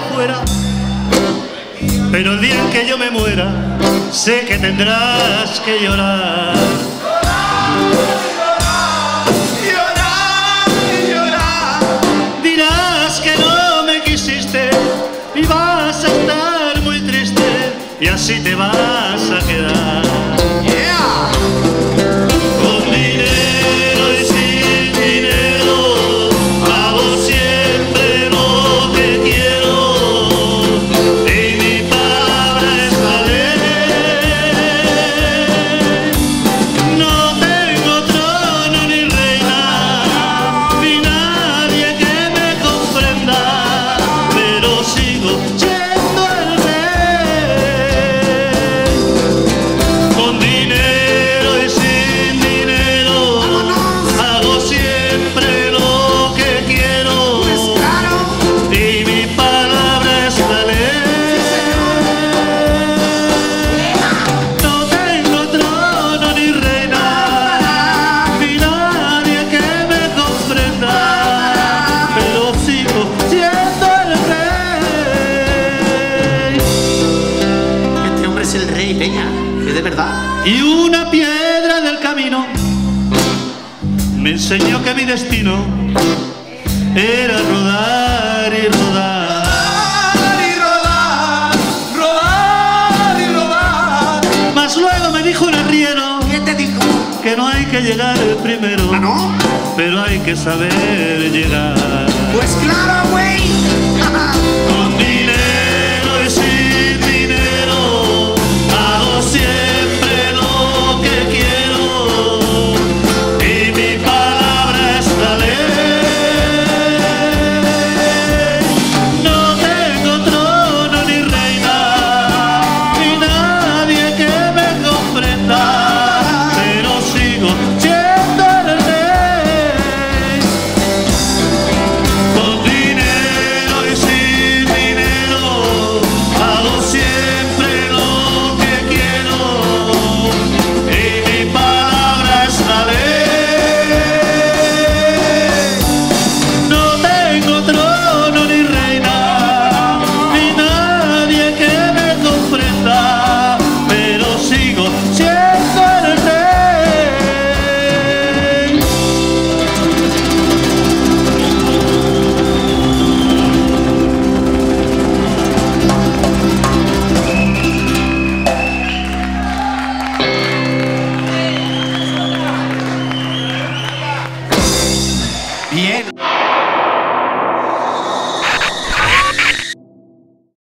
fuera, pero el día en que yo me muera, sé que tendrás que llorar. Llorar, llorar. Dirás que no me quisiste y vas a estar muy triste y así te vas a quedar. Yeah. Con dinero y sin dinero hago siempre lo que quiero y mi palabra es la ley. No tengo trono ni reina ni nadie que me comprenda, pero sigo siendo el rey. Con dinero y sin dinero hago siempre lo que quiero y mi palabra es la ley. No tengo trono ni reina ni nadie que me comprenda, pero sigo siendo el rey. Este hombre es el rey, Peña, es de verdad. Y una piedra del camino me enseñó que mi destino era rodar y rodar. Y rodar, rodar y rodar. Mas luego me dijo un arriero. ¿Qué te dijo? Que no hay que llegar primero, ¿Ah, no? pero hay que saber llegar. Pues claro, güey.